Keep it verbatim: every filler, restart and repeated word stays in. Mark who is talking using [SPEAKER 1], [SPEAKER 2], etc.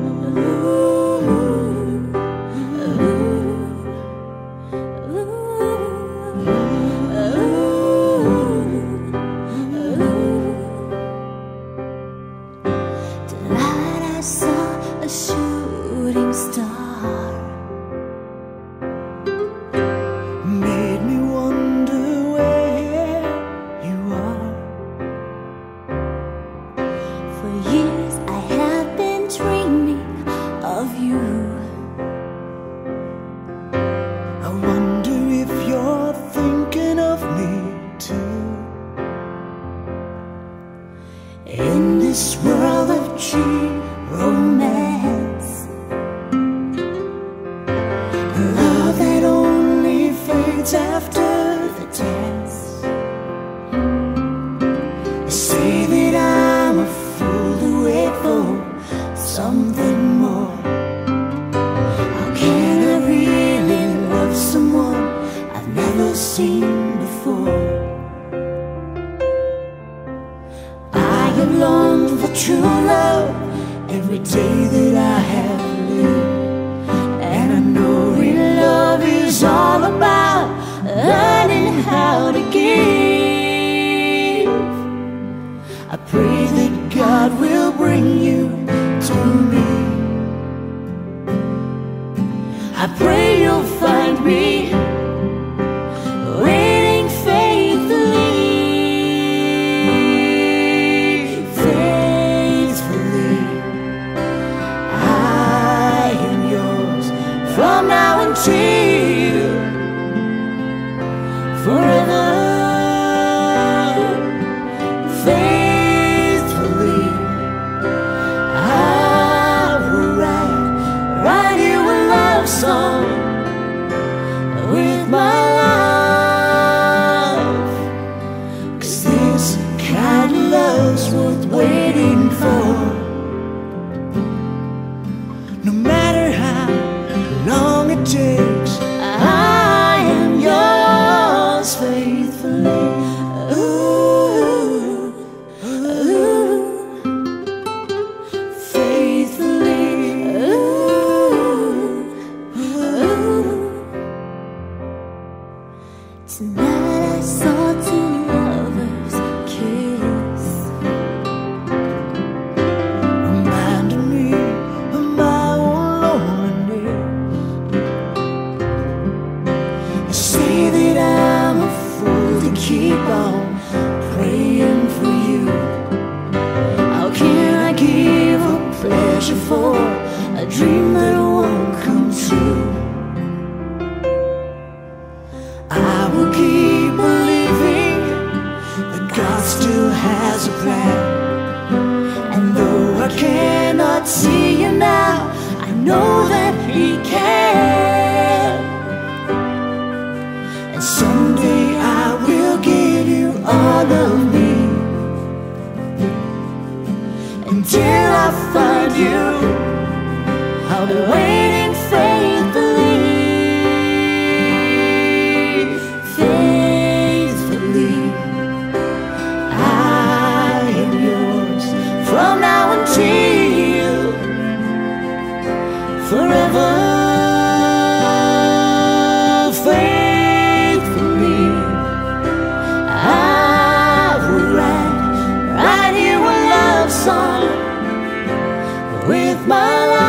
[SPEAKER 1] Tonight I saw a shooting star,
[SPEAKER 2] made me wonder where you are.
[SPEAKER 1] for years I have been dreaming of you.
[SPEAKER 2] I wonder if you're thinking of me too.
[SPEAKER 1] In this world of cheap romance,
[SPEAKER 2] Love that only fades after the dance. They say that I'm a fool to wait for something more. How can I really love someone I've never seen before? I have longed for true love every day that I have lived, and I know real love is all about learning how to give. I pray that God will bring you to me. I pray you'll find me waiting faithfully, faithfully. I am yours from now until forever, faithfully. I will write, write you a love song with my love, 'cause this kind of love's worth waiting for. No matter how long it takes, I am yours faithfully. Ooh, ooh, faithfully. Ooh, ooh.
[SPEAKER 1] tonight I saw two lovers kiss,
[SPEAKER 2] Reminding me of my own loneliness. You say that I'm a fool to keep on praying for you. How can I give up pleasure for a dream that won't come true? I will keep believing that God still has a plan. And though I cannot see you now, I know that He can. And someday I will give you all of me. Until I find you, I'll be waiting faithfully, faithfully. I am yours from now until forever, faithfully. I will write, write you a love song with my life.